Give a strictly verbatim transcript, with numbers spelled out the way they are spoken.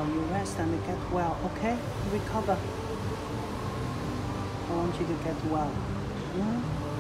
well. You rest and get well, okay? Recover. I want you to get well. Mm?